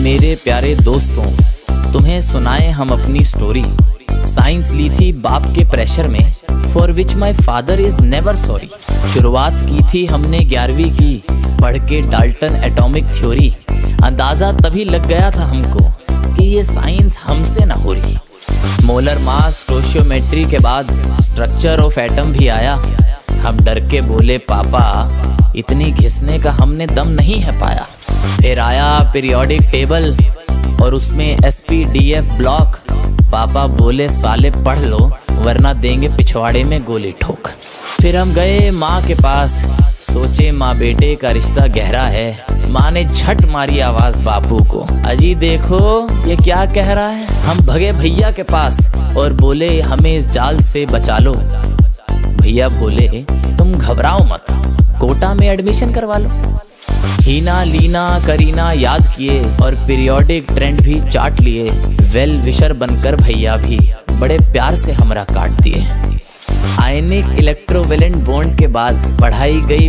मेरे प्यारे दोस्तों, तुम्हें सुनाए हम अपनी स्टोरी। साइंस ली थी बाप के प्रेशर में, for which my father is never sorry. शुरुआत की थी हमने 11वीं की, पढ़ के डाल्टन एटॉमिक थ्योरी। अंदाजा तभी लग गया था हमको कि ये साइंस हमसे ना हो रही। मोलर मास स्टोशियोमेट्री के बाद स्ट्रक्चर ऑफ एटम भी आया। हम डर के बोले पापा, इतनी घिसने का हमने दम नहीं है पाया। फिर आया पीरियोडिक टेबल और उसमें SPDF ब्लॉक। पापा बोले साले पढ़ लो वरना देंगे पिछवाड़े में गोली ठोक। फिर हम गए माँ के पास, सोचे माँ बेटे का रिश्ता गहरा है। माँ ने झट मारी आवाज बापू को, अजी देखो ये क्या कह रहा है। हम भगे भैया के पास और बोले हमें इस जाल से बचा लो। भैया बोले तुम घबराओ मत, कोटा में एडमिशन करवा लो। हीना लीना करीना याद किए और पीरियोडिक ट्रेंड भी चाट लिए। वेल विशर बनकर भैया भी बड़े प्यार से हमरा काट दिए। आयनिक इलेक्ट्रोवेलेंट बॉन्ड के बाद पढ़ाई गई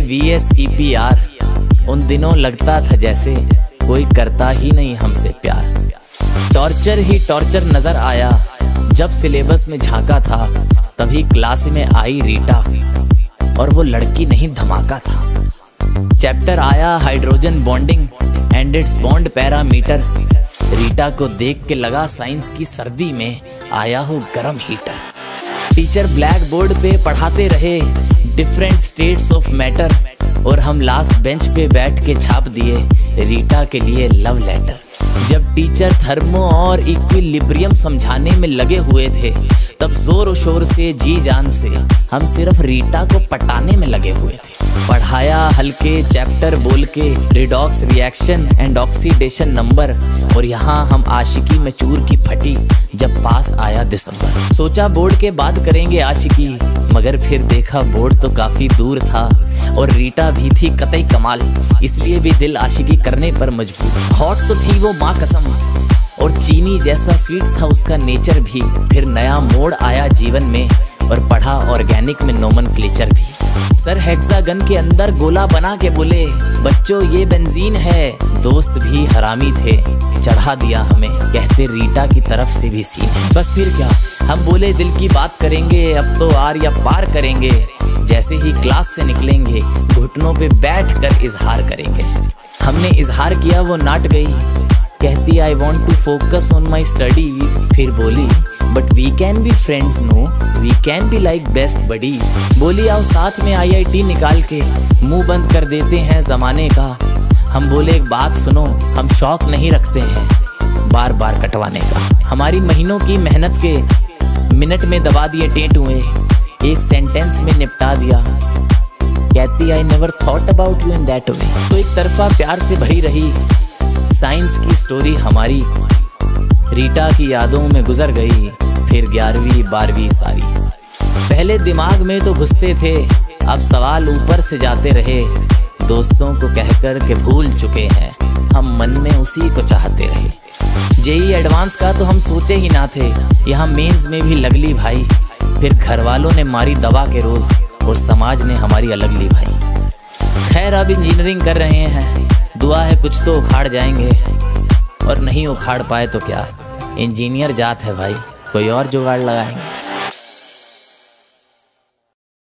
VSEPR। उन दिनों लगता था जैसे कोई करता ही नहीं हमसे प्यार। टॉर्चर ही टॉर्चर नजर आया जब सिलेबस में झांका था। तभी क्लास में आई रीटा और वो लड़की नहीं धमाका था। चैप्टर आया hydrogen bonding and its bond parameter. Rita को देख के लगा साइंस की सर्दी में आया हो गरम हीटर। टीचर ब्लैक बोर्ड पे पढ़ाते रहे डिफरेंट स्टेट्स ऑफ मैटर और हम लास्ट बेंच पे बैठ के छाप दिए रीटा के लिए लव लेटर। जब टीचर थर्मो और इक्विलिब्रियम समझाने में लगे हुए थे तब जोर शोर से जी जान से हम सिर्फ रीटा को पटाने में लगे हुए थे। पढ़ाया हल्के चैप्टर बोल के redox reaction and oxidation number और यहाँ हम आशिकी में चूर की फटी जब पास आया दिसंबर। सोचा बोर्ड के बाद करेंगे आशिकी, मगर फिर देखा बोर्ड तो काफी दूर था और रीटा भी थी कतई कमाल, इसलिए भी दिल आशिकी करने पर मजबूर। हॉट तो थी वो माँ कसम और चीनी जैसा स्वीट था उसका नेचर भी। फिर नया मोड़ आया जीवन में और पढ़ा ऑर्गेनिक में नोमेनक्लेचर भी। सर हेक्सागन के अंदर गोला बना के बोले बच्चों ये बेंजीन है। दोस्त भी हरामी थे, चढ़ा दिया हमें, कहते रीटा की तरफ से भी सीन है। बस फिर क्या, हम बोले दिल की बात करेंगे, अब तो आर या पार करेंगे। जैसे ही क्लास से निकलेंगे घुटनों पे बैठ कर इजहार करेंगे। हमने इजहार किया वो नाट गई, कहती I want to focus on my studies. फिर बोली but we can be friends, no we can be like best buddies. बोली आओ साथ में IIT निकाल के मुंह बंद कर देते हैं जमाने का। हम बोले एक बात सुनो, हम शौक नहीं रखते हैं बार बार कटवाने का। हमारी महीनों की मेहनत के मिनट में दबा दिए टेटुए, एक सेंटेंस में निपटा दिया। कहती I never thought about you in that way. तो एक तरफा प्यार से भरी रही साइंस की स्टोरी हमारी। रीटा की यादों में गुजर गई फिर 11वीं 12वीं सारी। पहले दिमाग में तो घुसते थे, अब सवाल ऊपर से जाते रहे। दोस्तों को कहकर के भूल चुके हैं, हम मन में उसी को चाहते रहे। JEE एडवांस का तो हम सोचे ही ना थे, यहाँ मेंस में भी लगली भाई। फिर घर वालों ने मारी दवा के रोज और समाज ने हमारी अलग ली भाई। खैर अब इंजीनियरिंग कर रहे हैं, दुआ है कुछ तो उखाड़ जाएंगे, और नहीं उखाड़ पाए तो क्या, इंजीनियर जात है भाई, कोई और जुगाड़ लगाएंगे।